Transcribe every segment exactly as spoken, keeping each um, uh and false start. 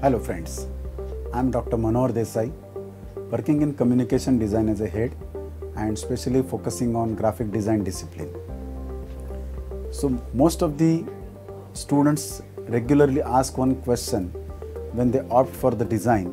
Hello friends, I am Doctor Manohar Desai, working in communication design as a head and specially focusing on graphic design discipline. So most of the students regularly ask one question when they opt for the design: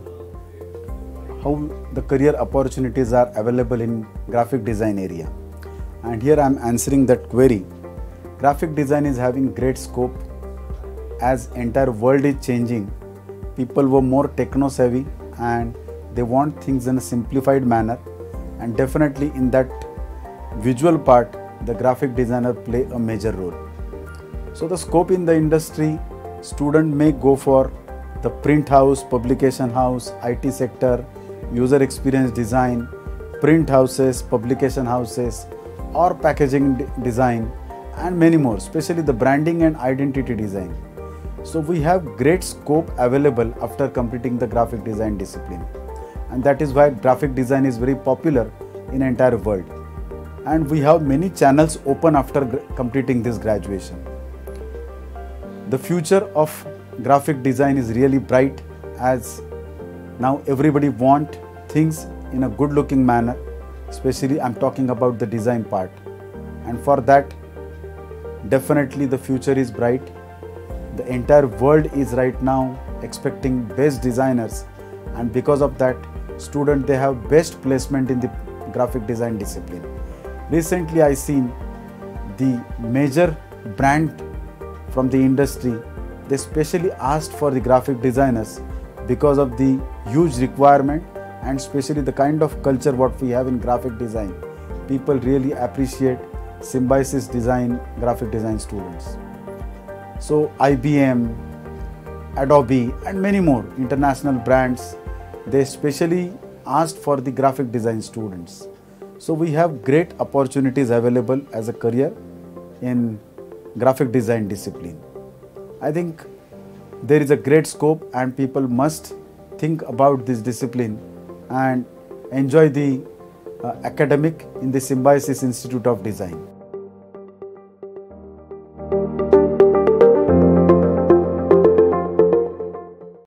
how the career opportunities are available in graphic design area. And here I am answering that query. Graphic design is having great scope as entire world is changing. People were more techno savvy and they want things in a simplified manner, and definitely in that visual part the graphic designer play a major role. So the scope in the industry, student may go for the print house, publication house, I T sector, user experience design, print houses, publication houses, or packaging design, and many more, especially the branding and identity design. So we have great scope available after completing the graphic design discipline, and that is why graphic design is very popular in the entire world, and we have many channels open after completing this graduation. The future of graphic design is really bright, as now everybody want things in a good looking manner, especially I'm talking about the design part, and for that definitely the future is bright. The entire world is right now expecting best designers, and because of that student they have best placement in the graphic design discipline. Recently I seen the major brand from the industry, they specially asked for the graphic designers because of the huge requirement and especially the kind of culture what we have in graphic design. People really appreciate Symbiosis design, graphic design students. So I B M, Adobe and many more international brands, they specially asked for the graphic design students. So we have great opportunities available as a career in graphic design discipline. I think there is a great scope and people must think about this discipline and enjoy the uh, academic in the Symbiosis Institute of Design.